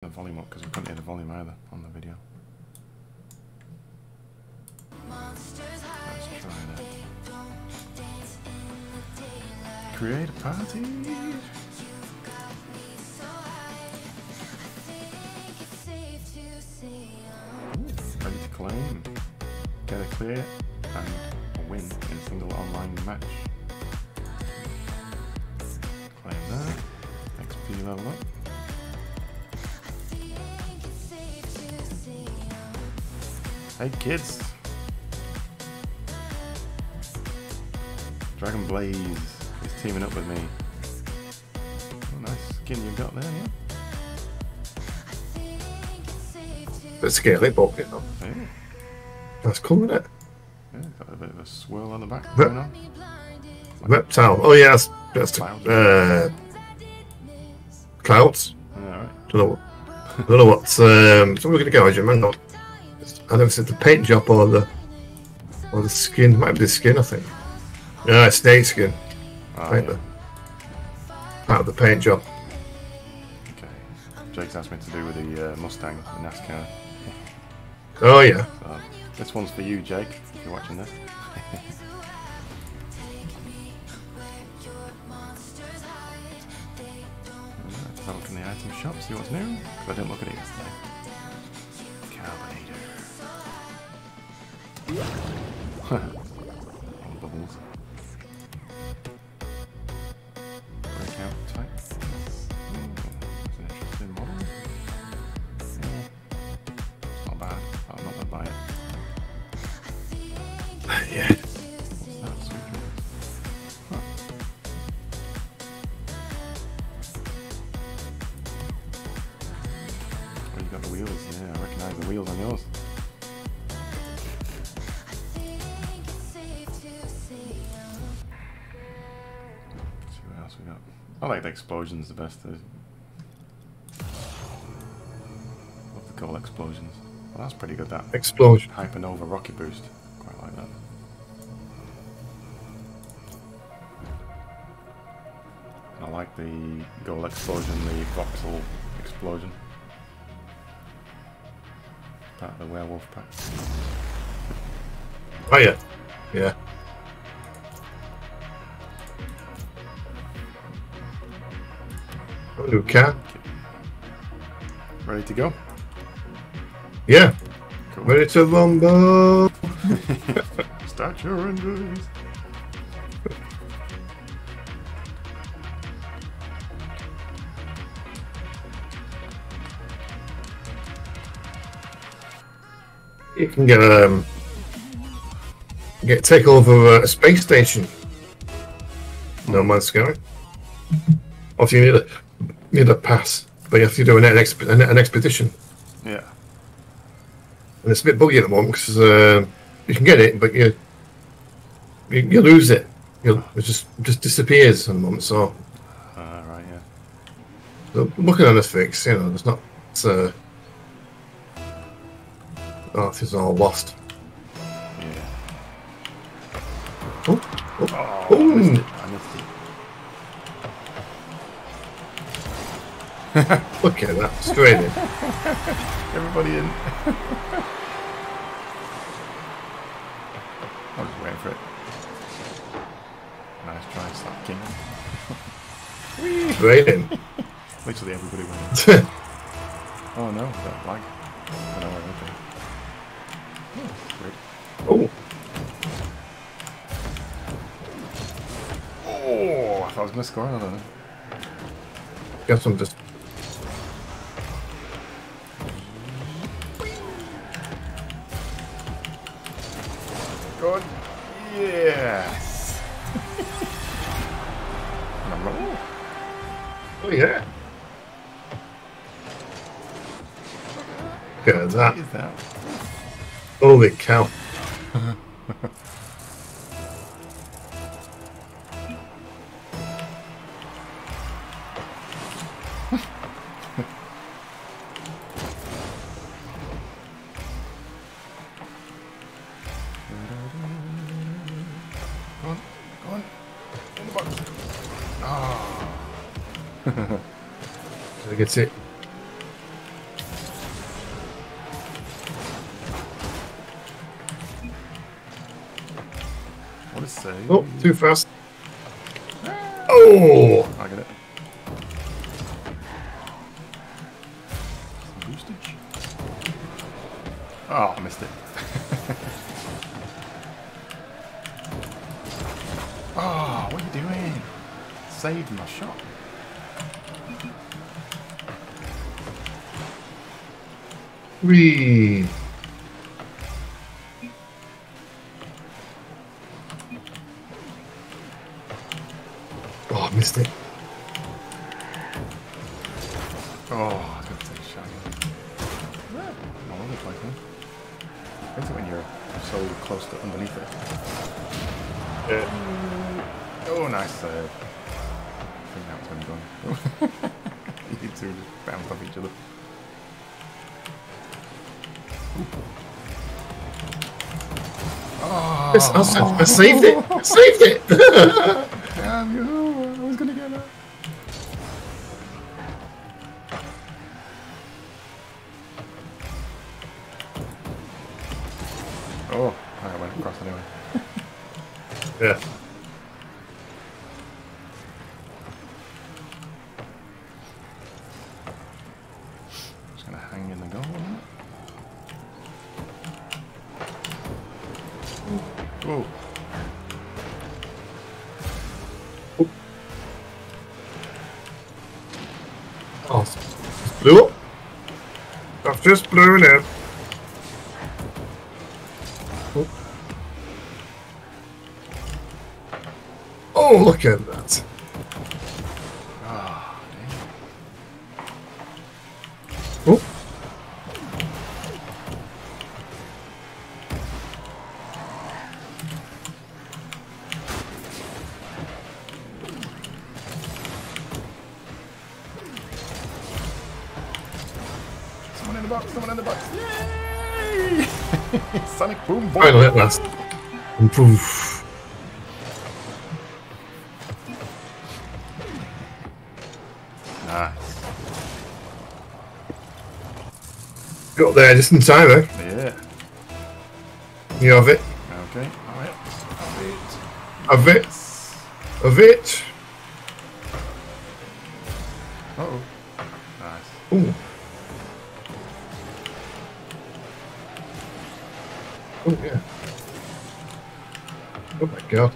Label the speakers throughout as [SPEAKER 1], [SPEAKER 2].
[SPEAKER 1] the volume up because we couldn't hear the volume either on the video. Let's try that. Create a party. Ready to claim. Get a clear and a win in a single online match. Claim that. XP level up. Hey kids! Dragon Blaze is teaming up with me. Oh, nice skin you've got there, yeah?
[SPEAKER 2] Bit scary, but you know.
[SPEAKER 1] Yeah.
[SPEAKER 2] That's cool, isn't it?
[SPEAKER 1] Yeah, got a bit of a swirl on the back going on.
[SPEAKER 2] Reptile. Oh yeah, that's clouds.
[SPEAKER 1] Alright.
[SPEAKER 2] Don't know what. So we're gonna go. I don't know if it's the paint job or the skin. Might be the skin, I think. Yeah, snake skin. Right there. Part of the paint job.
[SPEAKER 1] Okay. Jake's asked me to do with the Mustang, the NASCAR.
[SPEAKER 2] Oh yeah.
[SPEAKER 1] So, this one's for you, Jake, if you're watching this. Let's have a look in the item shop, see what's new. Because I didn't look at it yesterday. Carbonator. All bubbles. Breakout type. That's an interesting model. Yeah. It's not bad. I'm not going to buy it.
[SPEAKER 2] Yeah.
[SPEAKER 1] What's that? Sweet dreams. Huh. Oh, you got the wheels. Yeah, I recognise the wheels on yours. I like the explosions the best. Love the coal explosions. Well, that's pretty good, that.
[SPEAKER 2] Explosion.
[SPEAKER 1] Hypernova rocket boost. Quite like that. And I like the gold explosion, the voxel explosion. Part of the werewolf pack.
[SPEAKER 2] Oh yeah. Yeah. New car.
[SPEAKER 1] Ready to go?
[SPEAKER 2] Yeah.
[SPEAKER 1] Cool.
[SPEAKER 2] Ready to rumble.
[SPEAKER 1] Start your engines.
[SPEAKER 2] You can take over a space station. No Man's Sky. Or if you need a pass, but you have to do an expedition.
[SPEAKER 1] Yeah.
[SPEAKER 2] And it's a bit buggy at the moment because you can get it, but you lose it. It just disappears at the moment. So,
[SPEAKER 1] Right, yeah.
[SPEAKER 2] so looking at this fix, you know, it's not. It's all lost.
[SPEAKER 1] Yeah.
[SPEAKER 2] Oh,
[SPEAKER 1] I missed it.
[SPEAKER 2] Look at that, straight in.
[SPEAKER 1] Everybody in. I'm just waiting for it. Nice try, Slap King.
[SPEAKER 2] Straight in.
[SPEAKER 1] Literally everybody went in. Oh no, that lag. Oh no, okay. Oh, great.
[SPEAKER 2] Oh.
[SPEAKER 1] Oh, I thought I was going to score another one.
[SPEAKER 2] Guess I'm just.
[SPEAKER 1] Good. Yes. And I'm rolling.
[SPEAKER 2] Oh yeah. Look at that.
[SPEAKER 1] What is that?
[SPEAKER 2] Holy cow.
[SPEAKER 1] Go on. In the box. Oh.
[SPEAKER 2] So gets it.
[SPEAKER 1] save.
[SPEAKER 2] Oh, too fast. Oh!
[SPEAKER 1] I get it. Some boostage. Oh, I missed it. Oh, what are you doing? Saved my shot.
[SPEAKER 2] Whee! Oh, I missed it.
[SPEAKER 1] Oh, I was going to take a shot. Not all the place, man. It's when you're so close to underneath it.
[SPEAKER 2] Yeah.
[SPEAKER 1] Oh, nice save. I think that was when you're done. You two just bounced off each other. Oh,
[SPEAKER 2] Yes, I saved it! I saved it!
[SPEAKER 1] damn you! I was gonna get that. Oh, I went across anyway.
[SPEAKER 2] Yeah.
[SPEAKER 1] Just gonna hang in the goal a minute. Whoa.
[SPEAKER 2] Oh, it's blew up. I've just blown out. Oh, look at that.
[SPEAKER 1] Ah,
[SPEAKER 2] Oh.
[SPEAKER 1] someone in the box, someone in the box. Yay! Sonic boom boom.
[SPEAKER 2] Finally at last. And poof.
[SPEAKER 1] Nice.
[SPEAKER 2] Got there just in time, eh?
[SPEAKER 1] Yeah.
[SPEAKER 2] You have it.
[SPEAKER 1] Okay. Alright.
[SPEAKER 2] Have it. Have it.
[SPEAKER 1] Uh-oh. Nice.
[SPEAKER 2] Ooh. Oh, yeah. Oh, my God.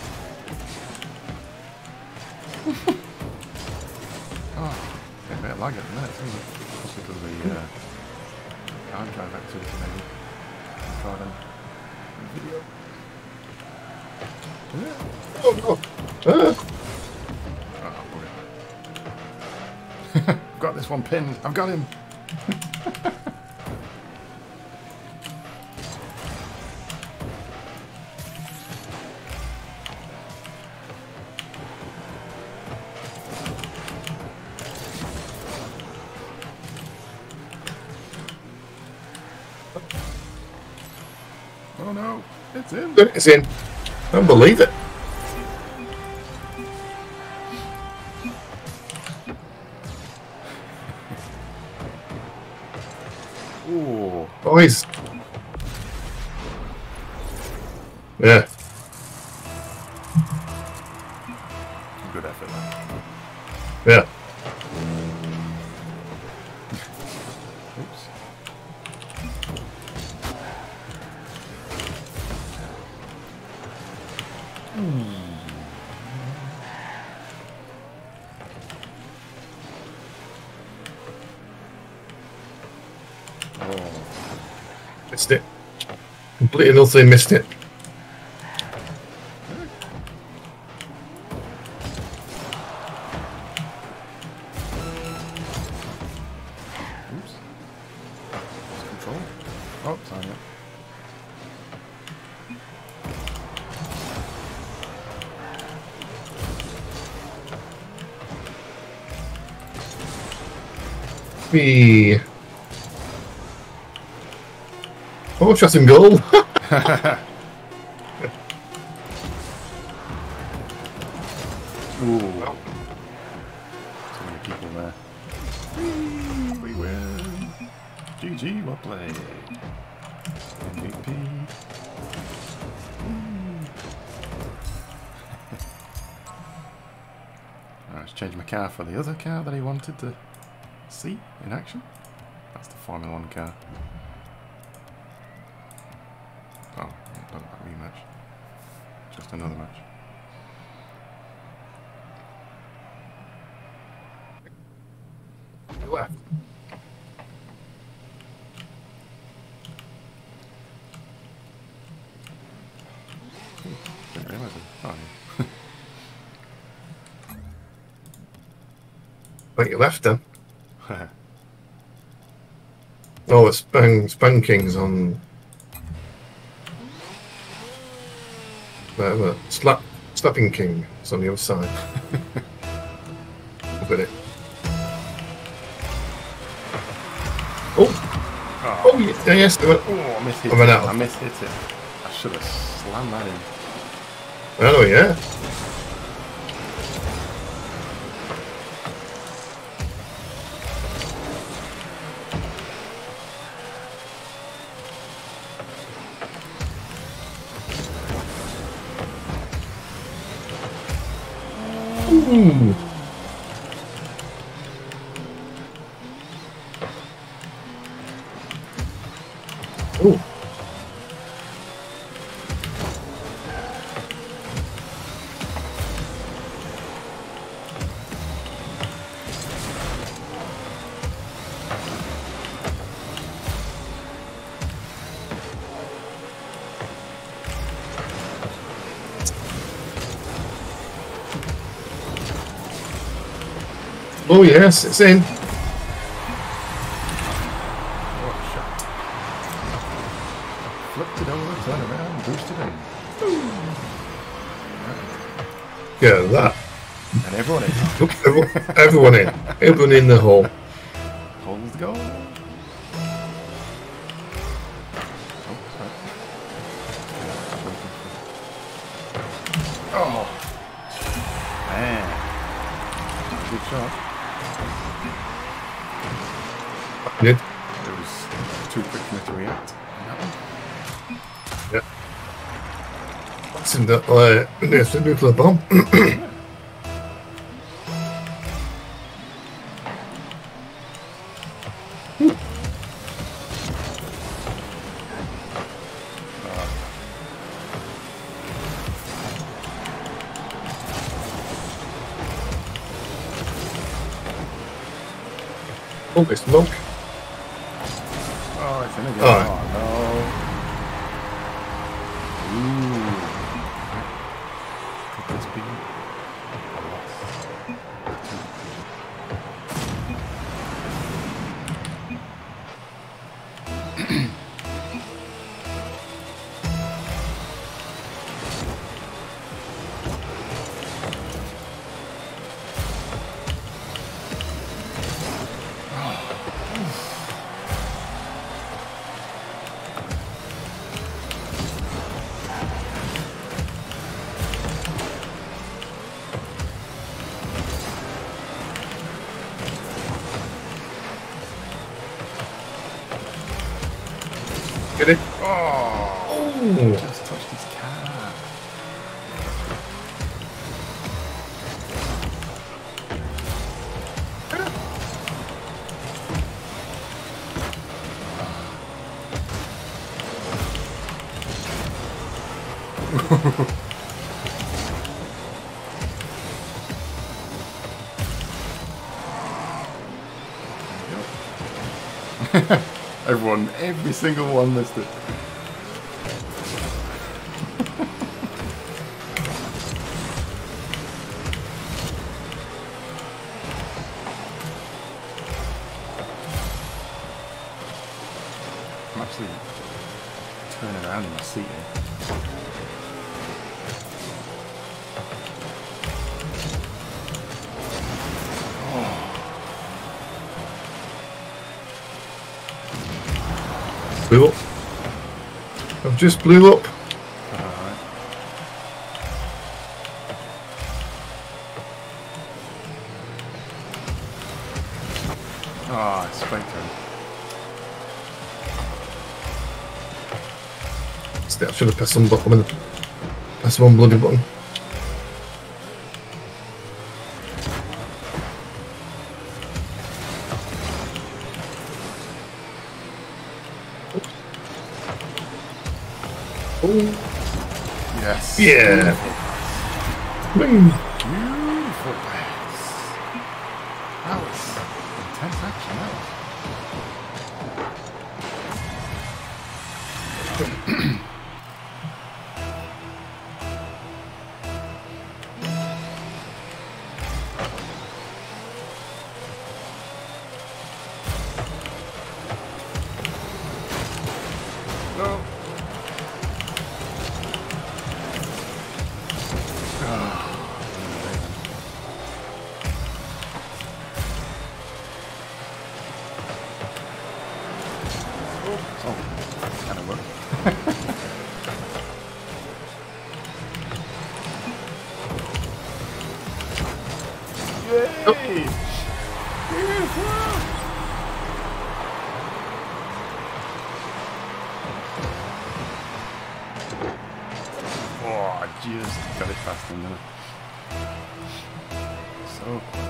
[SPEAKER 1] Oh, get a bit of lag at the minute, isn't it? Especially because of the hard drive activity, maybe. Recording video.
[SPEAKER 2] Oh, no. Ah.
[SPEAKER 1] Oh, bugger. I've got this one pinned. I've got him. Oh no, it's in.
[SPEAKER 2] It's in. I don't believe it.
[SPEAKER 1] Ooh.
[SPEAKER 2] Boys. Yeah.
[SPEAKER 1] Good effort.
[SPEAKER 2] Yeah.
[SPEAKER 1] Oops. Oh.
[SPEAKER 2] Missed it. Completely and utterly missed it.
[SPEAKER 1] Oops. Lost control. Oh, sorry. Yeah.
[SPEAKER 2] Me. Oh, shot and goal.
[SPEAKER 1] Ooh. So many people there. We win. GG, well played. MVP. change my car for the other car that he wanted to see in action. That's the Formula 1 car. Oh, not that rematch. Just another match.
[SPEAKER 2] Left.
[SPEAKER 1] Didn't realise it. Oh, yeah.
[SPEAKER 2] Right, you left then. Oh, it's Spankings on. Whatever. Slapping King is on the other side. Look at it. Oh, yeah, yes.
[SPEAKER 1] Oh, I mishit it. I mishit it. I should have slammed that in.
[SPEAKER 2] Oh, yeah. Ooh. Ooh. Oh yes, it's in.
[SPEAKER 1] What a shot. Flipped it over, turned around, boosted in.
[SPEAKER 2] Get that.
[SPEAKER 1] And everyone in.
[SPEAKER 2] Look, everyone in. Everyone in the hole.
[SPEAKER 1] Holes the goal. Oh, man. Good shot.
[SPEAKER 2] Good.
[SPEAKER 1] It was too quick for me to react on that one.
[SPEAKER 2] Yeah. What's in the there's the nuclear bomb. Oh, it's smoke.
[SPEAKER 1] Oh, it's in again.
[SPEAKER 2] Oh.
[SPEAKER 1] Oh, no. Ooh. Could this be a loss?
[SPEAKER 2] Get it?
[SPEAKER 1] Oh, just touched his car. Everyone, every single one missed it. I'm actually turning around in my seat here.
[SPEAKER 2] Blew up. I've just blew up.
[SPEAKER 1] Alright. Ah, it's straight through.
[SPEAKER 2] I should have pressed some button. Pressed one bloody button.
[SPEAKER 1] Yes.
[SPEAKER 2] Yeah.
[SPEAKER 1] Beautiful pass. That was intense action, that was. No. Oh, kind of worked. Yay! Oh, I just got it past him, didn't I? So close.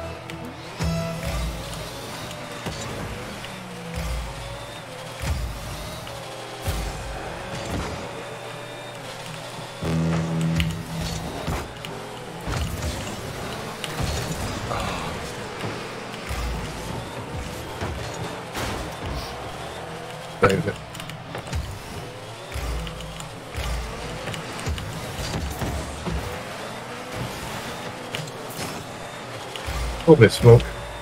[SPEAKER 2] Saved it. A bit of smoke.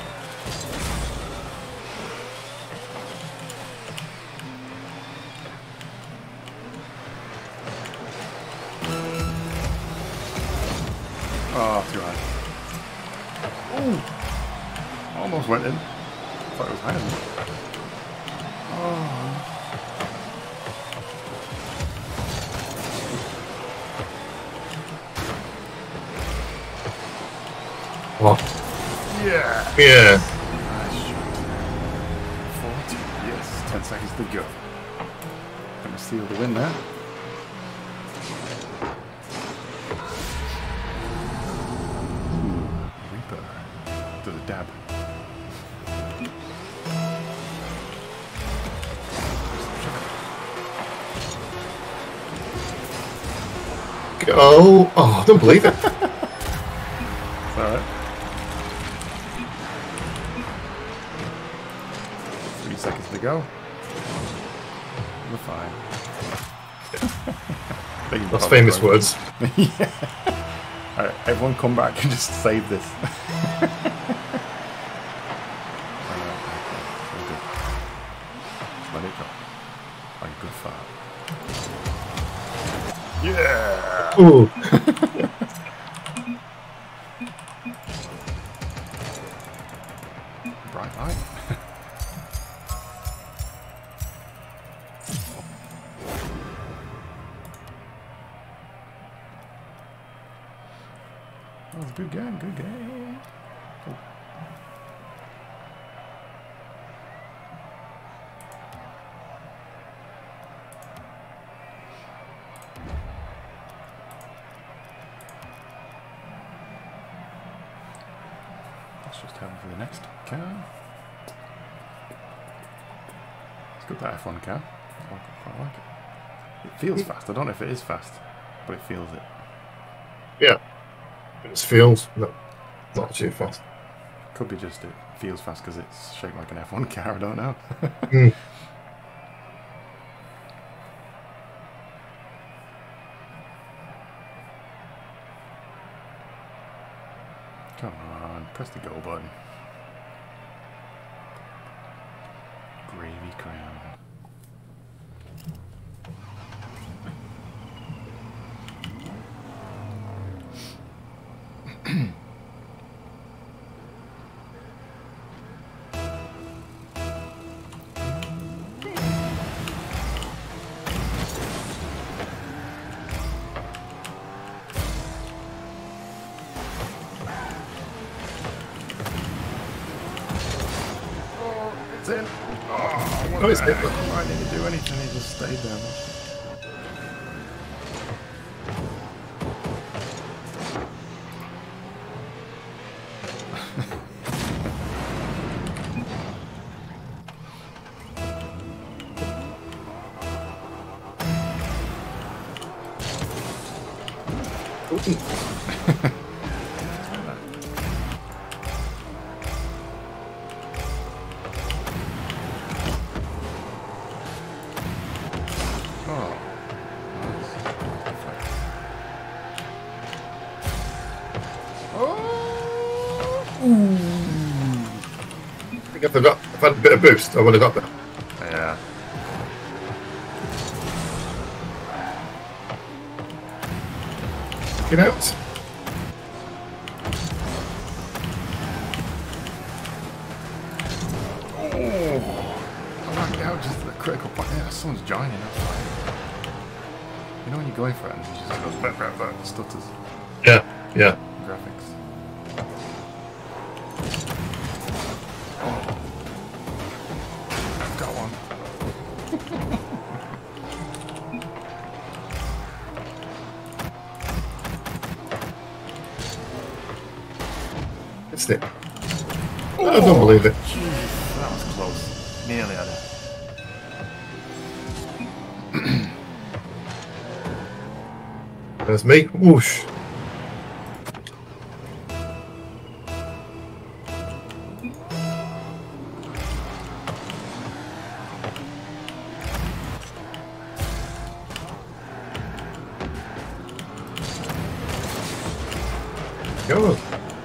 [SPEAKER 1] Oh, too high. Ooh. Almost went in. Thought it was higher than that. Oh.
[SPEAKER 2] What?
[SPEAKER 1] Yeah.
[SPEAKER 2] Yeah.
[SPEAKER 1] Nice shot. 40. Yes. 10 seconds to go. Gonna steal the win there. Reaper. Does a dab.
[SPEAKER 2] Oh, I don't believe it.
[SPEAKER 1] It's alright. 3 seconds to go. We're fine.
[SPEAKER 2] That's famous words.
[SPEAKER 1] Yeah. Alright, everyone come back and just save this. Let it go. Like a good fart. Yeah!
[SPEAKER 2] Ooh.
[SPEAKER 1] Bright light. That was a good game, good game. Cool. Let's just head for the next car. It's good, that F1 car. I quite like it. It feels fast. I don't know if it is fast, but it feels it.
[SPEAKER 2] Yeah. It just feels not too fast.
[SPEAKER 1] Could be just it feels fast because it's shaped like an F1 car. I don't know.
[SPEAKER 2] Mm.
[SPEAKER 1] Come on, press the go button. Gravy crown. It's in. Oh,
[SPEAKER 2] Oh, it's in.
[SPEAKER 1] I didn't do anything. He just stayed there.
[SPEAKER 2] I think if I had a bit of boost, I would have got there.
[SPEAKER 1] Yeah.
[SPEAKER 2] Get out.
[SPEAKER 1] I knocked it out just at the critical point. Yeah, someone's joining. That's fine. You know when you're going for it and it just goes back, stutters.
[SPEAKER 2] Yeah, yeah.
[SPEAKER 1] Graphics. Got one.
[SPEAKER 2] It's it. I don't believe it.
[SPEAKER 1] Jesus, that was close. Nearly had it.
[SPEAKER 2] There's me. Whoosh. Go.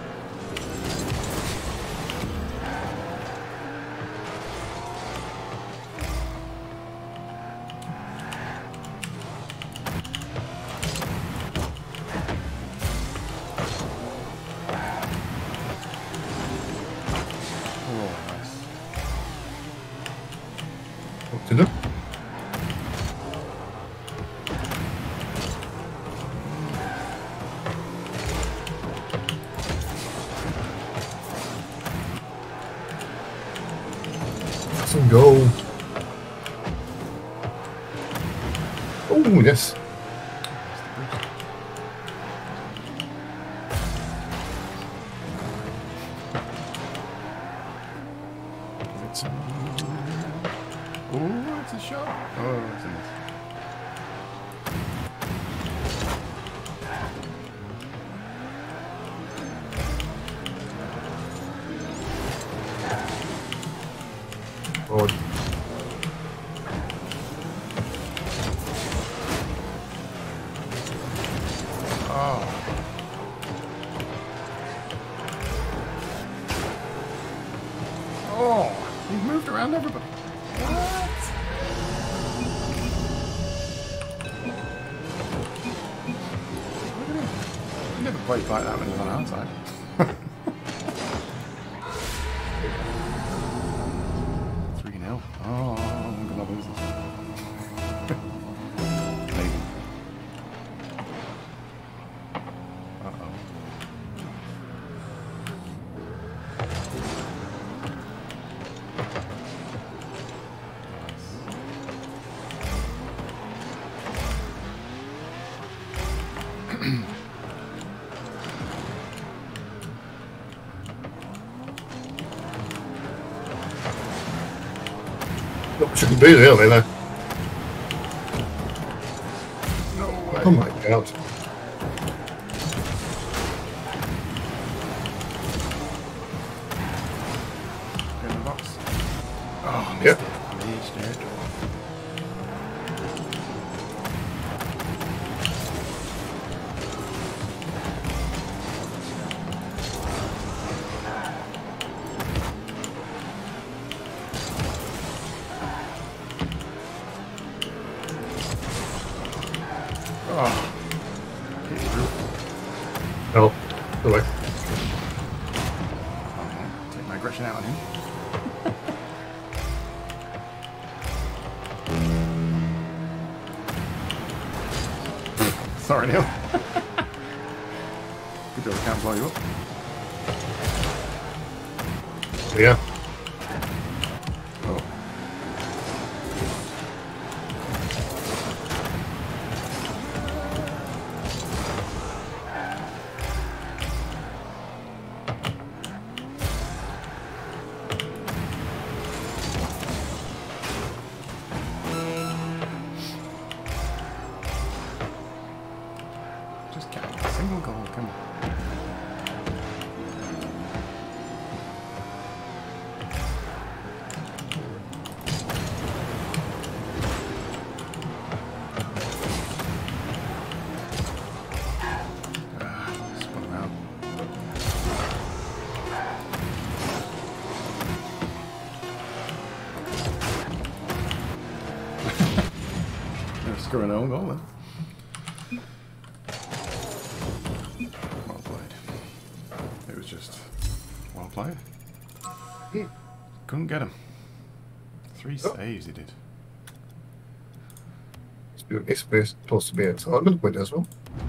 [SPEAKER 2] What to do? Some gold. Oh, yes.
[SPEAKER 1] Oh, it's a shot. Oh, it's a miss.
[SPEAKER 2] Forward.
[SPEAKER 1] Oh. Oh, you've moved around everybody. What? Look at him. You never played like that when you're on outside. Oh, I'm gonna lose this one. Maybe. Uh-oh.
[SPEAKER 2] Not much I can do really though.
[SPEAKER 1] No way.
[SPEAKER 2] Oh my god.
[SPEAKER 1] Get in the box. Oh, I missed
[SPEAKER 2] Yep.
[SPEAKER 1] it. I missed it. Oh. Hit the roof.
[SPEAKER 2] Oh, go away.
[SPEAKER 1] Take my aggression out on him. Sorry, Neil. Good job I can't blow you up.
[SPEAKER 2] Yeah.
[SPEAKER 1] Oh. Just can't sing. Single goal, come on. Spun around. Scoring their own goal then. Well played. It was just well played. Couldn't get him. 3 saves he did.
[SPEAKER 2] It's supposed to be a tournament winner as well.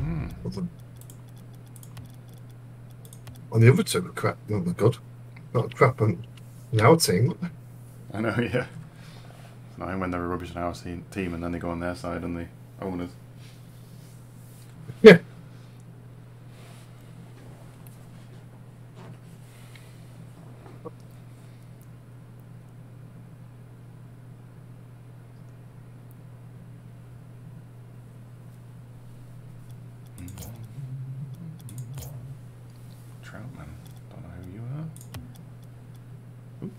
[SPEAKER 2] And the other two were crap. No, they're good. Not crap on our team, weren't they?
[SPEAKER 1] I know, yeah. It's annoying when they're a rubbish in our team and then they go on their side and the owners.
[SPEAKER 2] Yeah.
[SPEAKER 1] Troutman, don't know who you are. Ooh.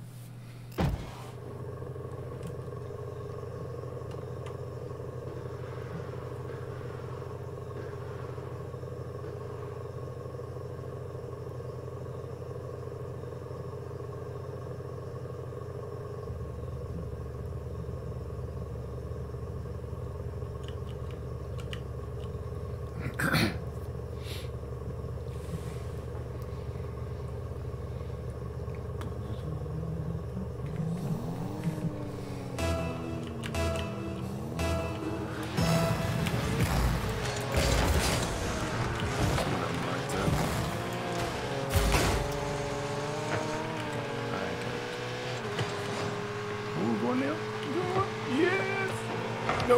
[SPEAKER 1] Yes! No!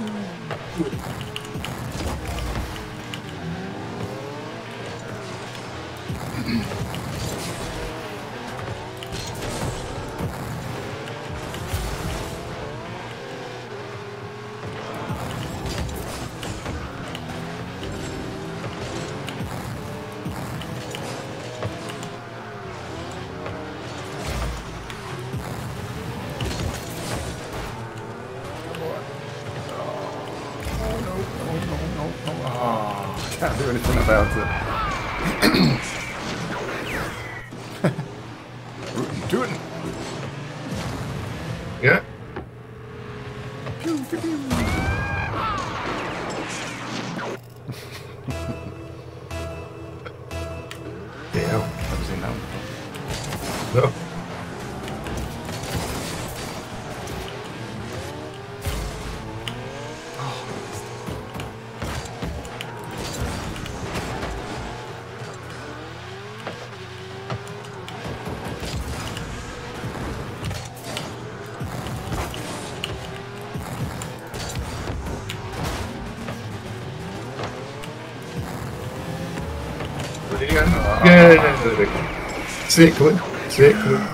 [SPEAKER 1] Can't do anything about it. Do it.
[SPEAKER 2] Yeah.
[SPEAKER 1] Pew, pew, pew.
[SPEAKER 2] Yeah.
[SPEAKER 1] Never seen that one before.
[SPEAKER 2] No. Yeah. See it coming. See it coming.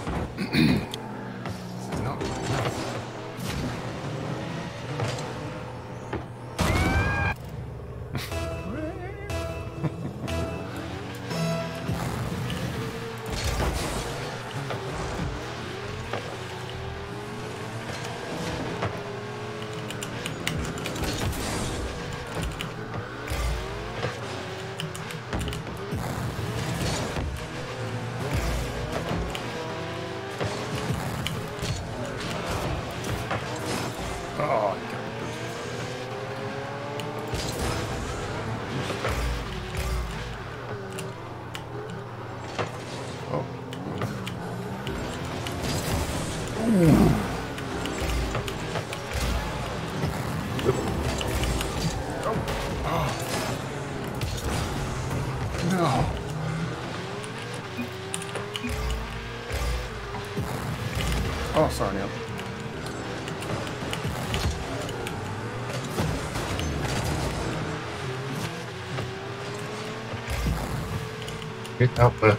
[SPEAKER 1] Oh, no. Oh, sorry, Neil.
[SPEAKER 2] Get out there.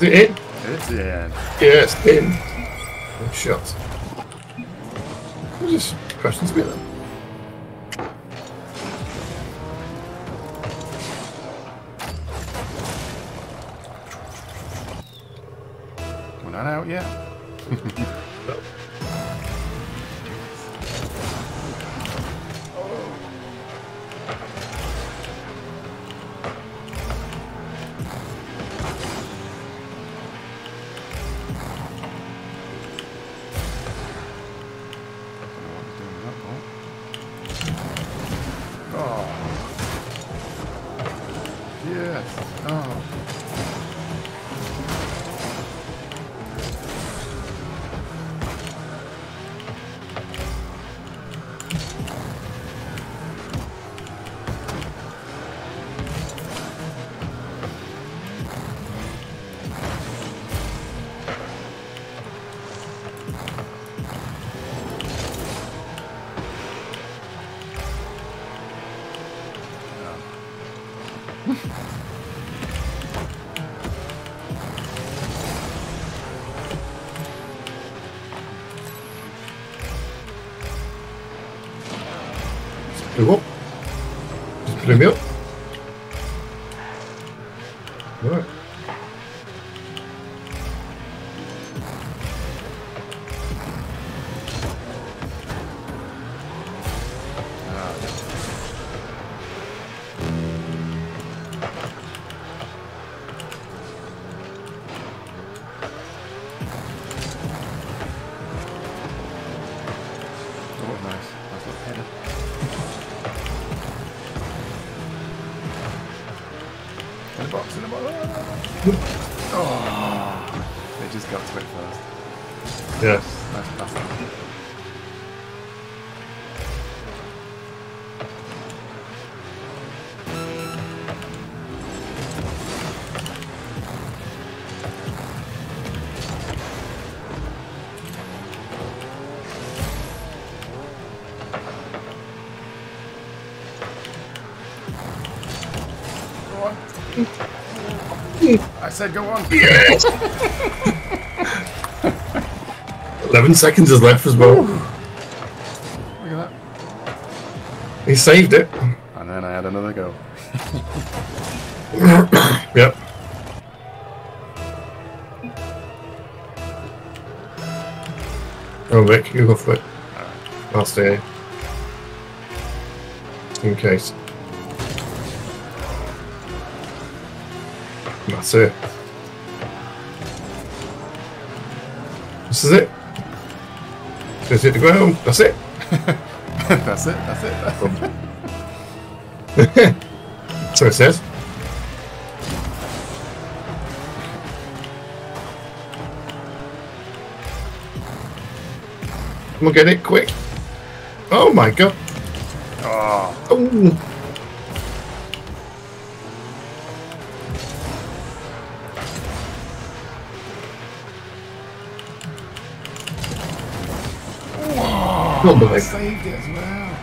[SPEAKER 2] Is it in?
[SPEAKER 1] It's in.
[SPEAKER 2] Yeah, it's in. Good shot. What's this? Crashed into me then.
[SPEAKER 1] We're not out yet.
[SPEAKER 2] No. Go up. Just put him up. Right.
[SPEAKER 1] Oh, they just got to it first.
[SPEAKER 2] Yes.
[SPEAKER 1] Nice pass. Go on. I said go on.
[SPEAKER 2] Yes. 11 seconds is left as well.
[SPEAKER 1] Look at that.
[SPEAKER 2] He saved it.
[SPEAKER 1] And then I had another go.
[SPEAKER 2] Yep. Oh, Vic, you go for it. I'll stay here. In case. That's it. This is it. Just hit the ground. That's it.
[SPEAKER 1] That's it. That's it.
[SPEAKER 2] So it says. We'll get it quick. Oh my god.
[SPEAKER 1] Oh.
[SPEAKER 2] Oh.
[SPEAKER 1] Oh, I saved it as well.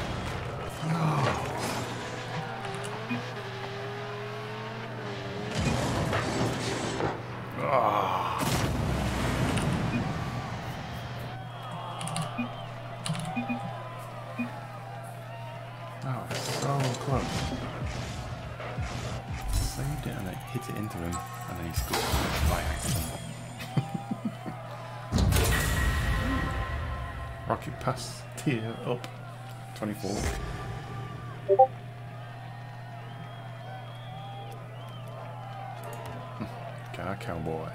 [SPEAKER 1] Oh. Oh, so close. Saved it and then hit it into him, and then he scored by accident. Rocket pass, tier up, 24. Car cowboy.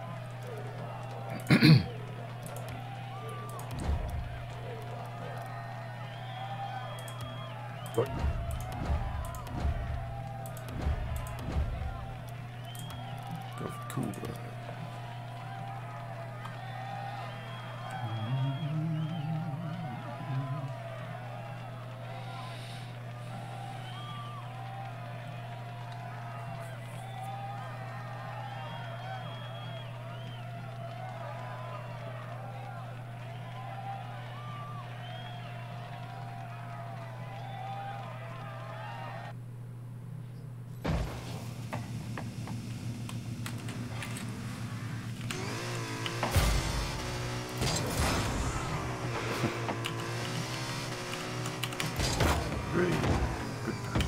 [SPEAKER 2] What?
[SPEAKER 1] Go for cool bird. Good pass.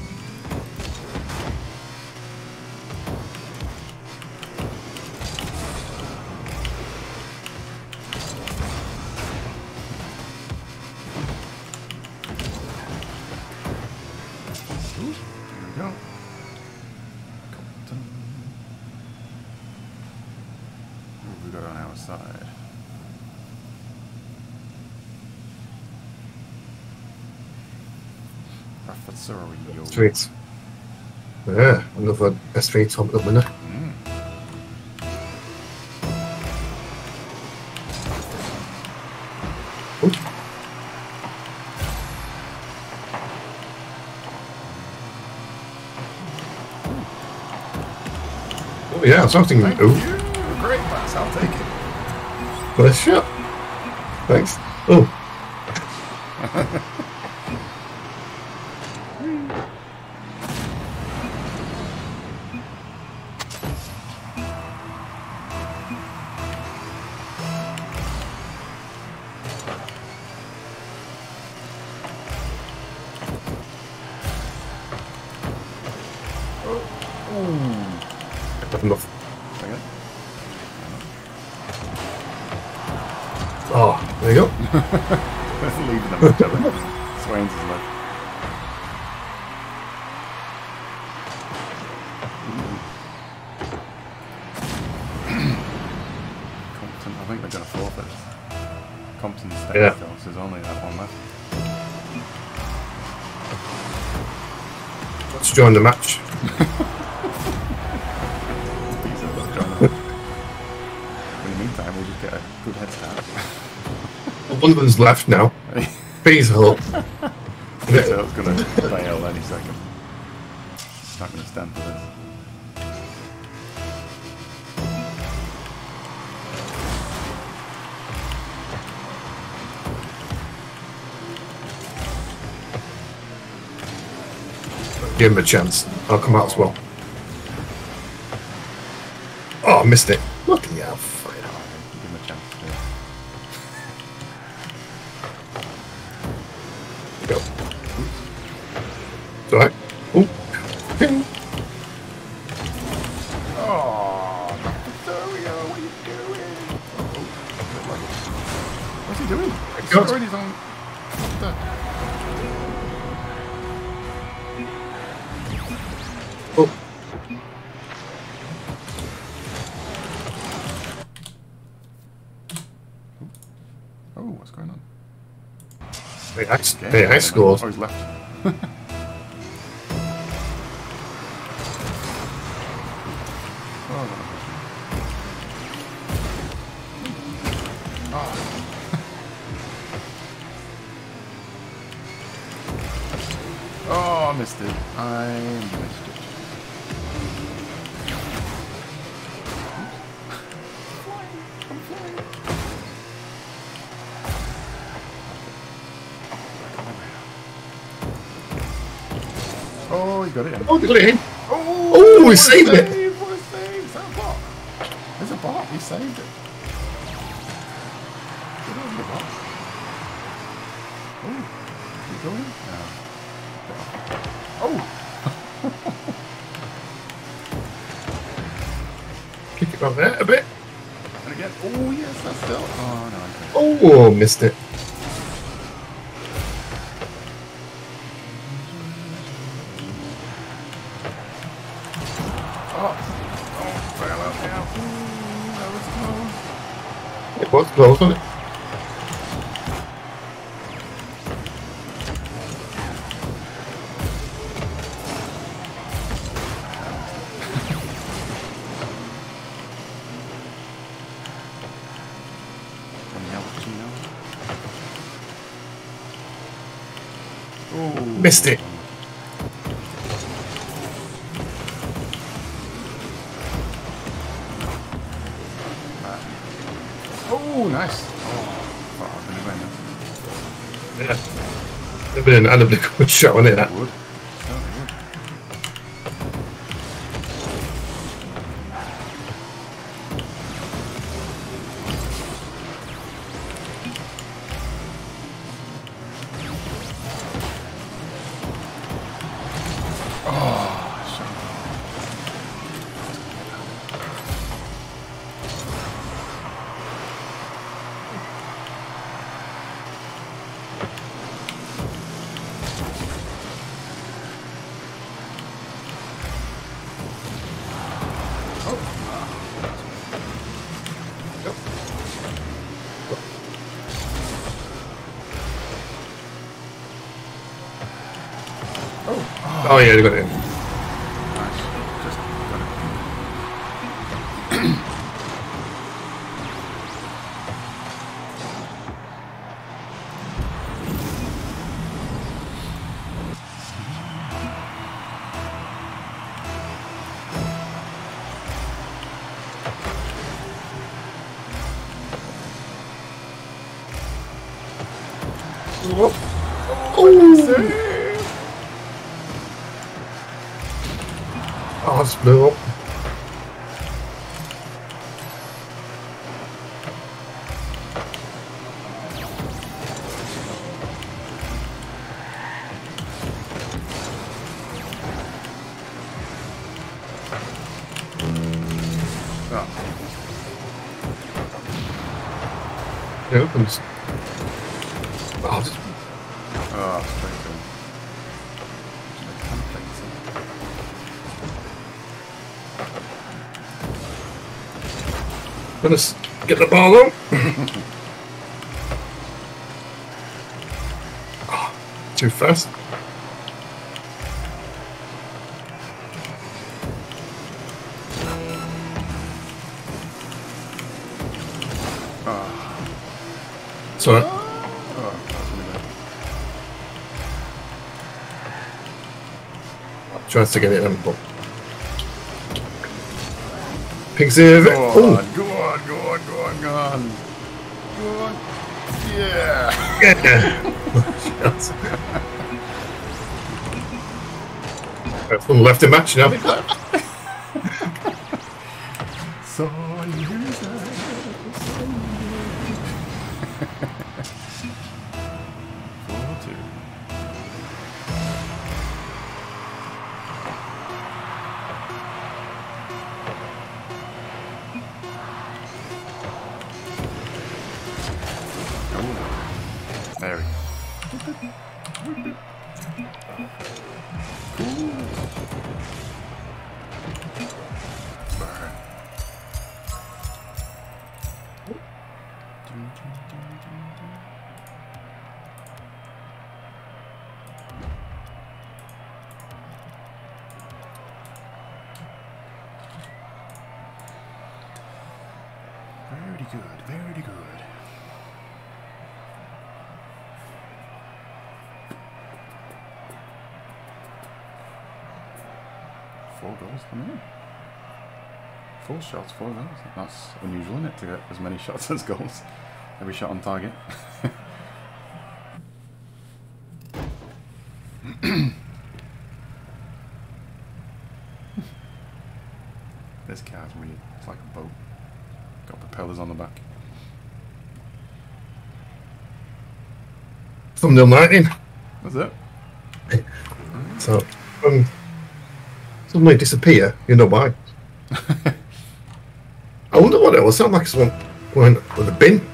[SPEAKER 1] Ooh, here we go. What have we got on our side?
[SPEAKER 2] Sweet. Yeah, another S3 top up winner. Oh yeah, something.
[SPEAKER 1] Thank
[SPEAKER 2] Oh,
[SPEAKER 1] you. Great pass. I'll take it.
[SPEAKER 2] nice shot. Thanks. Oh. Enough. Oh, there you go.
[SPEAKER 1] Leaving them each other. Swains is left. Compton, I think they're going to forfeit. Compton's staying
[SPEAKER 2] Yeah.
[SPEAKER 1] still, so there's only that one left.
[SPEAKER 2] Let's join the match.
[SPEAKER 1] In the meantime, we'll just get a good head start.
[SPEAKER 2] One of them's left now. Please help.
[SPEAKER 1] So it's going to fail any second. It's not going to stand for this.
[SPEAKER 2] Give him a chance. I'll come out as well. Oh, I missed it. Look at you.
[SPEAKER 1] Give him a chance to
[SPEAKER 2] Go. It's alright. Oh. Ping.
[SPEAKER 1] Oh, Victoria, what are you doing? What's he doing? He's scoring his own. What the?
[SPEAKER 2] Oh.
[SPEAKER 1] Oh, what's going on?
[SPEAKER 2] Hey, I scored.
[SPEAKER 1] Oh, he's left. Oh, I missed it. I missed it. I'm flying. Oh, he got it in.
[SPEAKER 2] Oh, they got it in.
[SPEAKER 1] Oh,
[SPEAKER 2] he saved it.
[SPEAKER 1] What a save. Is that a bot? There's a bot. He saved it. Get over the bot. Oh, keep going. No. Oh!
[SPEAKER 2] Kick it on there a bit.
[SPEAKER 1] And again. Oh, yes, that's still. Oh, no. Okay.
[SPEAKER 2] Oh, missed it.
[SPEAKER 1] Fell out now. Ooh, that was close.
[SPEAKER 2] It was close, wasn't it? Missed it.
[SPEAKER 1] Oh, nice.
[SPEAKER 2] Yeah. It'd been an good shot on it. That
[SPEAKER 1] Would.
[SPEAKER 2] Oh yeah, they got it in.
[SPEAKER 1] Nice. Just got it.
[SPEAKER 2] Oh, I just blew up.
[SPEAKER 1] Oh.
[SPEAKER 2] It opens. Oh, just
[SPEAKER 1] Oh, straight in.
[SPEAKER 2] gonna get the ball on. Oh, too fast. Sorry.
[SPEAKER 1] Oh, that's really bad.
[SPEAKER 2] Tries to get it in, but Pig's here.
[SPEAKER 1] Go
[SPEAKER 2] Oh,
[SPEAKER 1] on, go on, go on, go on, go on. Go on. Yeah.
[SPEAKER 2] yeah. From left in match now.
[SPEAKER 1] So loser. There we go. Burn. Very good, very good. Four goals for me. 4 shots, 4 goals. That's unusual, isn't it, to get as many shots as goals? Every shot on target. This car's weird. It's like a boat. Got propellers on the back.
[SPEAKER 2] Thumbnail 19.
[SPEAKER 1] That's it.
[SPEAKER 2] So, suddenly disappear, you know why. I wonder what it was. Sound like someone went with a bin.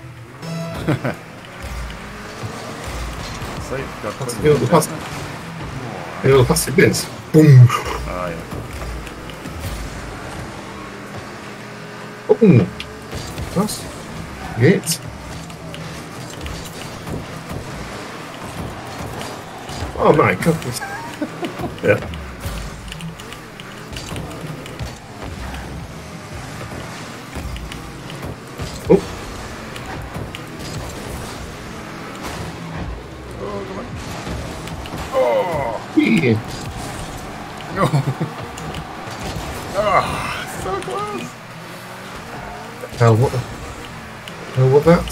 [SPEAKER 2] You know, the plastic bins. Boom.
[SPEAKER 1] Oh, yeah.
[SPEAKER 2] Oh, that's great. Oh my goodness. Yeah. Oh.
[SPEAKER 1] Oh, come on. Oh!
[SPEAKER 2] Yeah.
[SPEAKER 1] No! Oh, so close!
[SPEAKER 2] Hell, what the hell was that?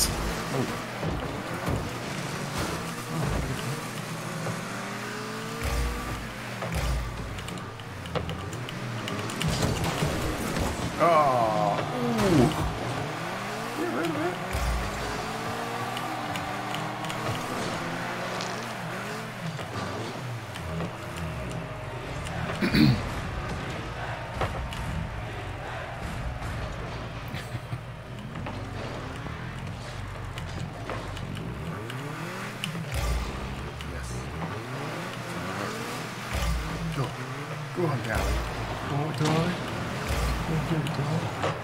[SPEAKER 1] Oh! Ooh. Go on, Gally. Go on, Dolly. Go on, Dolly.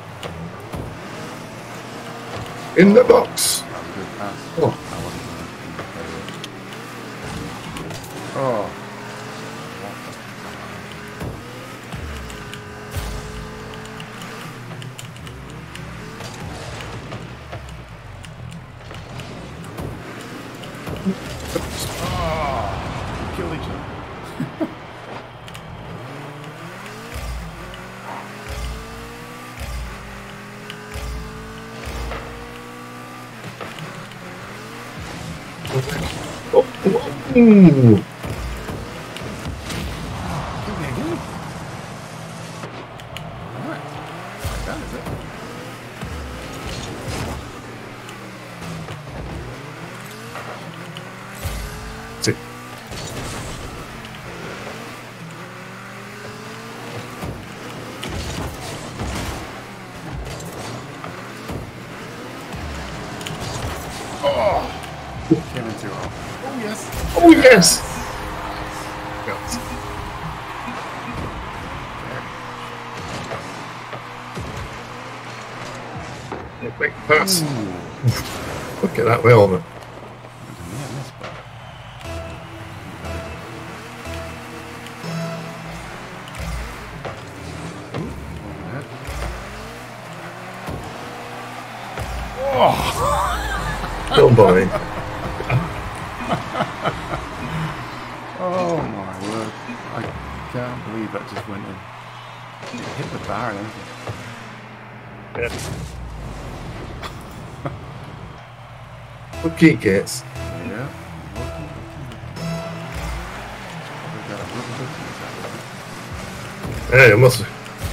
[SPEAKER 2] In the box.
[SPEAKER 1] That was a good pass.
[SPEAKER 2] Oh.
[SPEAKER 1] That wasn't good. Oh.
[SPEAKER 2] Ooh.
[SPEAKER 1] Alright. That is it.
[SPEAKER 2] That's it.
[SPEAKER 1] Oh! Came in too hard. Oh, yes.
[SPEAKER 2] Oh, yes! Yes. Quick pass. Look at that wheel on it. Don't bother.
[SPEAKER 1] Oh my word. I can't believe that just went in. It hit the bar and everything.
[SPEAKER 2] Lucky it gets.
[SPEAKER 1] Yeah.
[SPEAKER 2] Yeah, it must.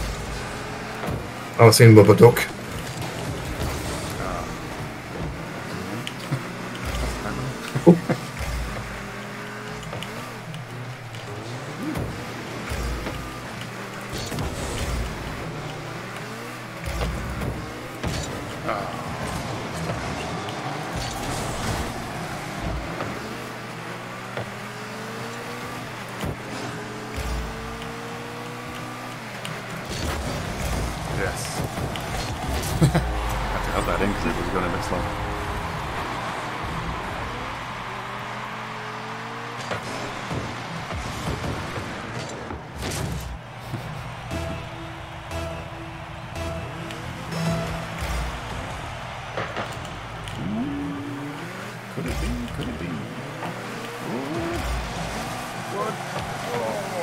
[SPEAKER 2] I've seen Bubba Duck.
[SPEAKER 1] Yes. I had to have that in because it was going a bit slow. Could it be? Could it be? Ooh. What? Oh.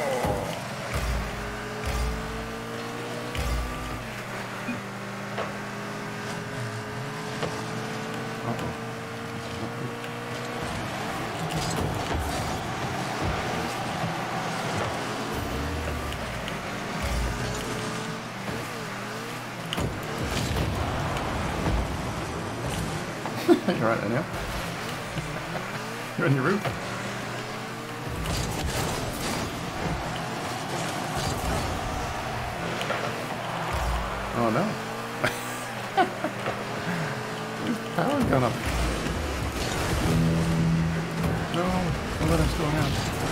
[SPEAKER 1] You're right there now. You're on your roof. Oh no. His power's gone up. No, don't let him slow down.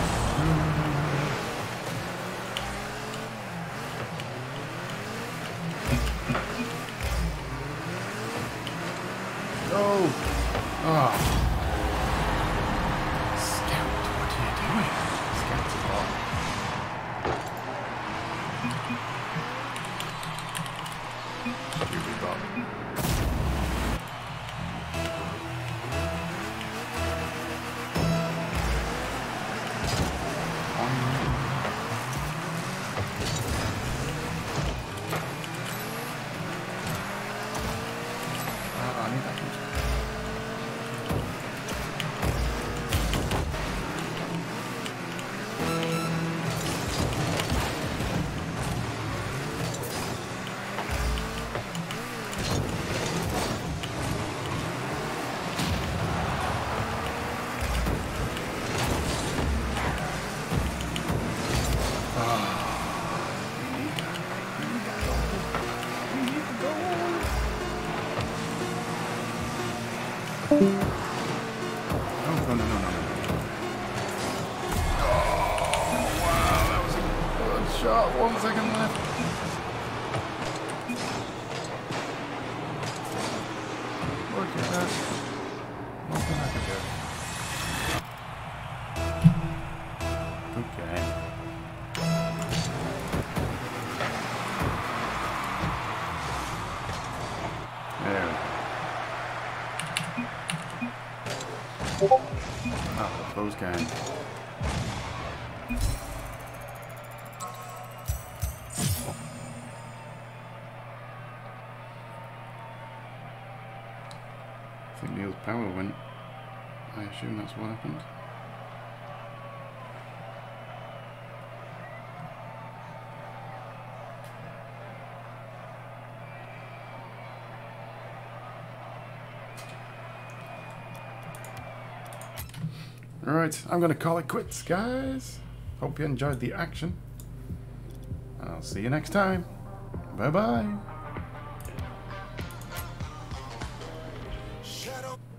[SPEAKER 1] No. Oh. Scout, what are you doing? Scout's a lot. Stupid bot. I need that. Oh, no, no, no, no, no. Oh, wow, that was a good shot. 1 second left. Look at that. Nothing I can do. Good game. There we go. Oh, close game. I think Neil's power went. I assume that's what happened. Alright, I'm going to call it quits, guys. Hope you enjoyed the action. I'll see you next time. Bye-bye.